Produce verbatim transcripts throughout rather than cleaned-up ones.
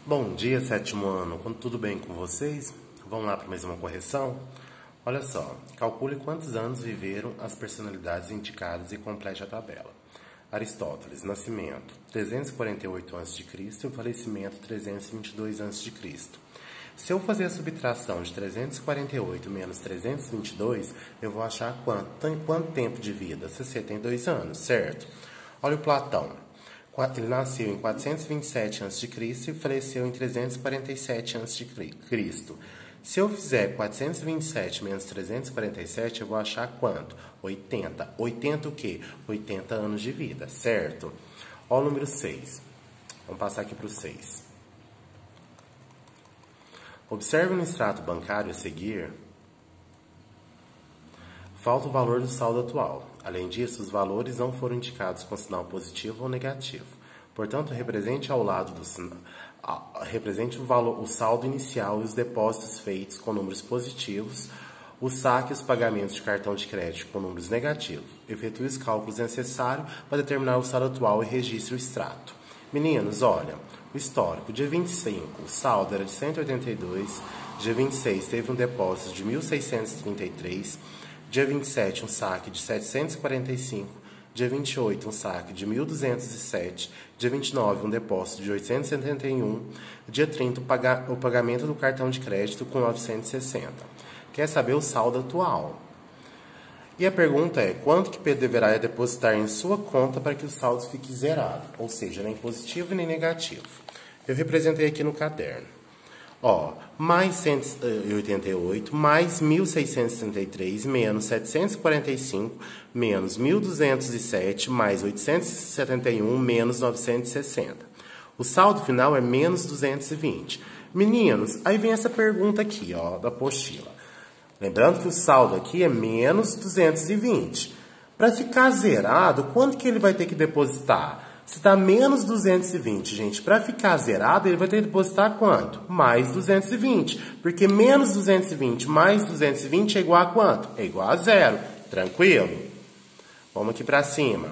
Bom dia, sétimo ano. Quando tudo bem com vocês? Vamos lá para mais uma correção? Olha só, calcule quantos anos viveram as personalidades indicadas e complete a tabela. Aristóteles, nascimento trezentos e quarenta e oito antes de Cristo e falecimento trezentos e vinte e dois antes de Cristo. Se eu fazer a subtração de trezentos e quarenta e oito menos trezentos e vinte e dois, eu vou achar quanto, quanto tempo de vida? sessenta e dois anos, certo? Olha o Platão. Ele nasceu em quatrocentos e vinte e sete antes de Cristo e faleceu em trezentos e quarenta e sete antes de Cristo. Se eu fizer quatrocentos e vinte e sete menos trezentos e quarenta e sete, eu vou achar quanto? oitenta. oitenta o quê? oitenta anos de vida, certo? Olha o número seis. Vamos passar aqui para o seis. Observe no extrato bancário a seguir. Falta o valor do saldo atual. Além disso, os valores não foram indicados com sinal positivo ou negativo. Portanto, represente ao lado do sinal, represente o, valor, o saldo inicial e os depósitos feitos com números positivos, o saque e os pagamentos de cartão de crédito com números negativos. Efetue os cálculos necessários para determinar o saldo atual e registre o extrato. Meninos, olha, o histórico. Dia vinte e cinco, o saldo era de cento e oitenta e dois. Dia vinte e seis, teve um depósito de mil seiscentos e trinta e três. Dia vinte e sete, um saque de setecentos e quarenta e cinco. Dia vinte e oito, um saque de mil duzentos e sete. Dia vinte e nove, um depósito de oitocentos e setenta e um. Dia trinta, o pagamento do cartão de crédito com novecentos e sessenta. Quer saber o saldo atual? E a pergunta é, quanto que Pedro deverá depositar em sua conta para que o saldo fique zerado? Ou seja, nem positivo nem negativo. Eu representei aqui no caderno. Ó, mais cento e oitenta e oito, mais mil seiscentos e sessenta e três, menos setecentos e quarenta e cinco, menos mil duzentos e sete, mais oitocentos e setenta e um, menos novecentos e sessenta. O saldo final é menos duzentos e vinte. Meninos, aí vem essa pergunta aqui, ó, da apostila. Lembrando que o saldo aqui é menos duzentos e vinte. Para ficar zerado, quanto que ele vai ter que depositar? Se está menos duzentos e vinte, gente, para ficar zerado, ele vai ter que depositar quanto? Mais duzentos e vinte. Porque menos duzentos e vinte mais duzentos e vinte é igual a quanto? É igual a zero. Tranquilo? Vamos aqui para cima.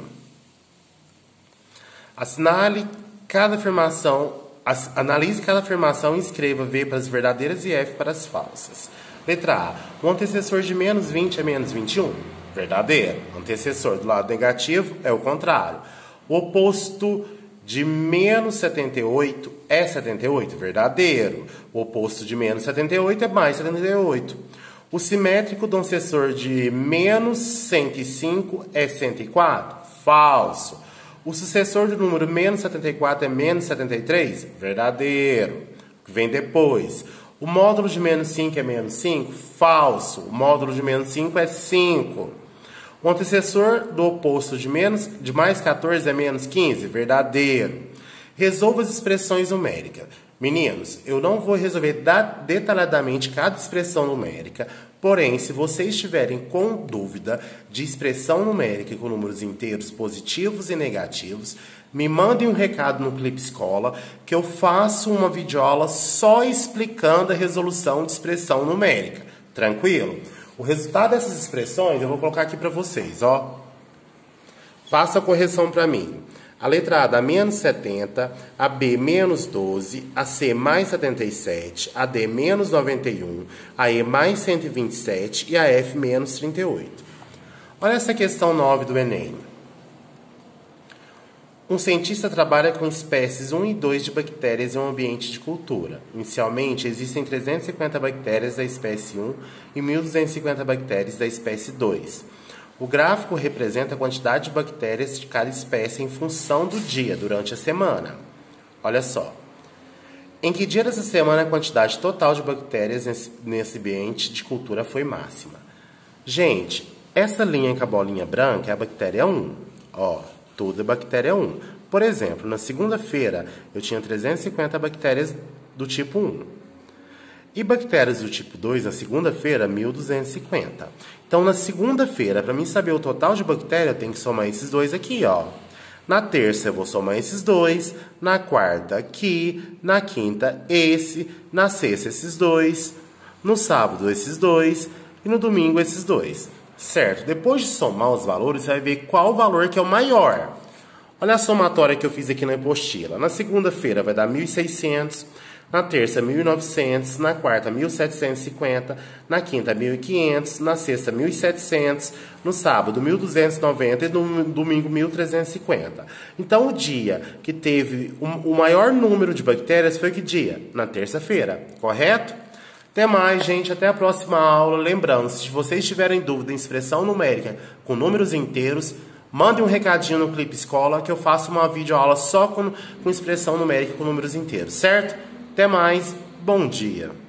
Assinale cada afirmação, analise cada afirmação e escreva V para as verdadeiras e F para as falsas. Letra A. O antecessor de menos vinte é menos vinte e um? Verdadeiro. O antecessor do lado negativo é o contrário. O oposto de menos setenta e oito é setenta e oito? Verdadeiro. O oposto de menos setenta e oito é mais setenta e oito. O simétrico do antecessor de menos cento e cinco é cento e quatro? Falso. O sucessor do número menos setenta e quatro é menos setenta e três? Verdadeiro. O que vem depois? O módulo de menos cinco é menos cinco? Falso. O módulo de menos cinco é cinco. O antecessor do oposto de, menos, de mais quatorze é menos quinze? Verdadeiro. Resolva as expressões numéricas. Meninos, eu não vou resolver detalhadamente cada expressão numérica, porém, se vocês estiverem com dúvida de expressão numérica com números inteiros positivos e negativos, me mandem um recado no Clipe Escola que eu faço uma videoaula só explicando a resolução de expressão numérica. Tranquilo? O resultado dessas expressões eu vou colocar aqui para vocês, ó. Faça a correção para mim. A letra A dá menos setenta, a B menos doze, a C mais setenta e sete, a D menos noventa e um, a E mais cento e vinte e sete e a F menos trinta e oito. Olha essa questão nove do Enem. Um cientista trabalha com espécies um e dois de bactérias em um ambiente de cultura. Inicialmente, existem trezentas e cinquenta bactérias da espécie um e mil duzentas e cinquenta bactérias da espécie dois. O gráfico representa a quantidade de bactérias de cada espécie em função do dia, durante a semana. Olha só. Em que dia dessa semana a quantidade total de bactérias nesse, nesse ambiente de cultura foi máxima? Gente, essa linha com a bolinha branca é a bactéria um. Ó. Tudo é bactéria um. Por exemplo, na segunda-feira eu tinha trezentas e cinquenta bactérias do tipo um. E bactérias do tipo dois, na segunda-feira, mil duzentas e cinquenta. Então, na segunda-feira, para mim saber o total de bactéria, eu tenho que somar esses dois aqui, ó. Na terça eu vou somar esses dois, na quarta aqui, na quinta esse, na sexta esses dois, no sábado esses dois e no domingo esses dois. Certo? Depois de somar os valores, você vai ver qual valor que é o maior. Olha a somatória que eu fiz aqui na apostila. Na segunda-feira vai dar mil e seiscentos, na terça mil e novecentos, na quarta mil setecentos e cinquenta, na quinta mil e quinhentos, na sexta mil e setecentos, no sábado mil duzentos e noventa e no domingo mil trezentos e cinquenta. Então o dia que teve o maior número de bactérias foi que dia? Na terça-feira, correto? Até mais, gente. Até a próxima aula. Lembrando, se vocês tiverem dúvida em expressão numérica com números inteiros, mandem um recadinho no Clipe Escola que eu faço uma videoaula só com, com expressão numérica com números inteiros, certo? Até mais. Bom dia.